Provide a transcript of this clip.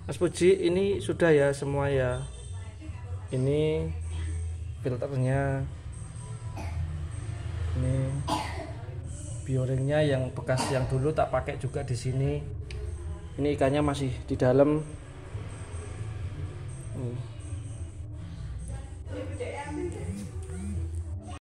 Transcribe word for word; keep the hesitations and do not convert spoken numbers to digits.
Mas Puji, ini sudah ya semua ya. Ini filternya, ini bioringnya yang bekas yang dulu tak pakai juga di sini. Ini ikannya masih di dalam. Hmm.